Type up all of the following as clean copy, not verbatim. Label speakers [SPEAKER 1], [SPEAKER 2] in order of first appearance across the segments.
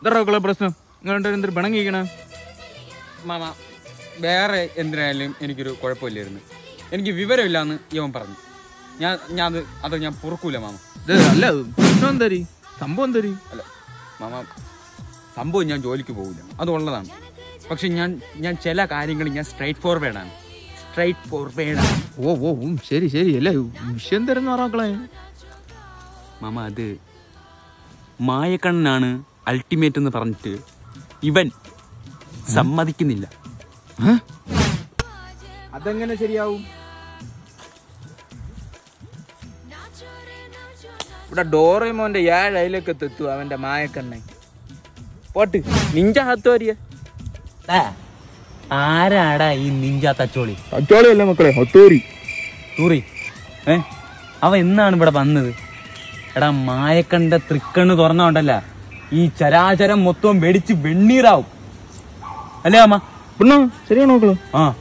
[SPEAKER 1] ഇതറോക്കളെ പ്രശ്നം നിങ്ങളുടെ എന്തൊരു പണം കഴിക്കണ
[SPEAKER 2] മാമ വേറെ എന്തിനായാലും എനിക്കൊരു കുഴപ്പമില്ലായിരുന്നു. എനിക്ക് വിവരമില്ലാന്ന് ഇവൻ പറഞ്ഞു. ഞാൻ പൊറുക്കൂല മാമ.
[SPEAKER 1] അല്ല പ്രശ്നം എന്തരി സംഭവം എന്തരി?
[SPEAKER 2] അല്ല മാമ, സംഭവം ഞാൻ ജോലിക്ക് പോകില്ല, അതുള്ളതാണ്. പക്ഷെ ഞാൻ ചില കാര്യങ്ങൾ ഞാൻ സ്ട്രൈറ്റ് ഫോർവേഡാണ്.
[SPEAKER 1] ഓ ശരി അല്ല വിഷയം തരുന്ന ആറാക്കളെ
[SPEAKER 2] മാമ. അത് മായക്കണ്ണനാണ് അൾട്ടിമേറ്റ് എന്ന് പറഞ്ഞിട്ട് ഇവൻ സമ്മതിക്കുന്നില്ല.
[SPEAKER 1] അതെങ്ങനെ ശരിയാവും? ഇവിടെ ഡോറേമോന്റെ 7 അയലൊക്കെ എത്തു അവന്റെ മായക്കണ്ണ പോട്ട് നിഞ്ച ഹത്തോരിയ.
[SPEAKER 2] ആരാടാ ഈ നിഞ്ച തച്ചോളി?
[SPEAKER 1] അല്ല മക്കളെ, ഹത്തോറി
[SPEAKER 2] തൂറി. അവൻ എന്നാണ് ഇവിടെ വന്നത്? എടാ മായക്കണ്ട തൃക്കണ്ണ് തുറന്നോണ്ടല്ല ഈ ചരാചരം മൊത്തം വെടിച്ച് വെണ്ണീറാവും അല്ലേ അമ്മ?
[SPEAKER 1] ശരിയാണോ മക്കളെ?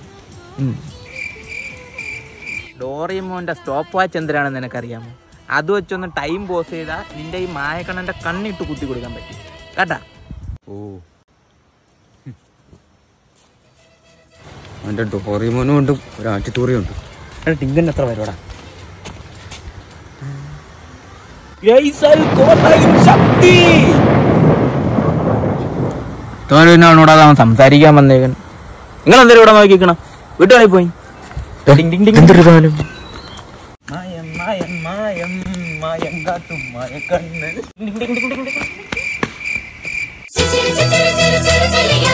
[SPEAKER 3] ഡോറേമോന്റെ സ്റ്റോപ്പ് വാച്ച് എന്തിനാണെന്ന് നിനക്കറിയാമോ? അത് വെച്ചൊന്ന് ടൈം പോസ് ചെയ്താൽ നിന്റെ ഈ മായക്കണ്ണന്റെ കണ്ണിട്ട് കുത്തി കൊടുക്കാൻ പറ്റും കേട്ടാ.
[SPEAKER 2] ഓ അവന്റെ ഡോറേമോനും ഉണ്ട്, ഒരു ആറ്റിത്തൂറിയും ഉണ്ട്. എടാ ടിങ്കന് എത്ര വരുവാടാ?
[SPEAKER 3] തോന്നോടാ അവൻ സംസാരിക്കാൻ വന്നേക്കൻ. നിങ്ങൾ എന്തായാലും ഇവിടെ നോക്കിക്കണം, വീട്ടുകളിൽ പോയി. മായം മായം മായം മായം കാട്ടും മായക്കണ്ണ്.